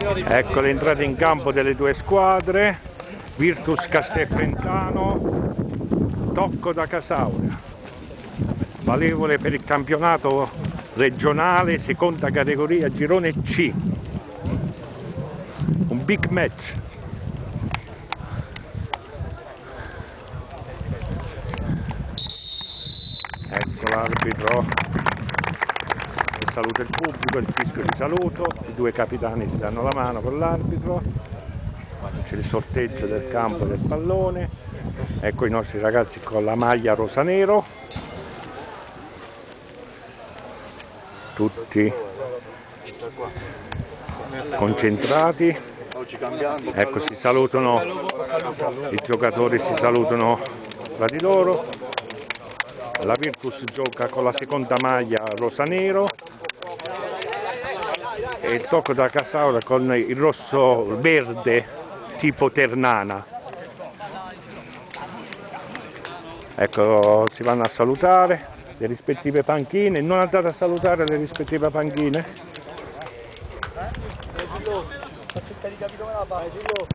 Ecco l'entrata in campo delle due squadre, Virtus Castelfrentano, Tocco da Casauria, valevole per il campionato regionale, seconda categoria, girone C, un big match. Ecco l'arbitro che saluta il pubblico, il fischio di saluto, i due capitani si danno la mano con l'arbitro, c'è il sorteggio del campo del pallone, ecco i nostri ragazzi con la maglia rosa-nero, tutti concentrati, ecco si salutano, i giocatori si salutano tra di loro. La Virtus gioca con la seconda maglia rosa-nero e il Tocco da Casauria con il rosso-verde tipo Ternana. Ecco, si vanno a salutare le rispettive panchine. Non andate a salutare le rispettive panchine?